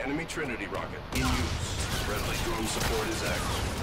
Enemy Trinity rocket in use. Friendly drone support is active.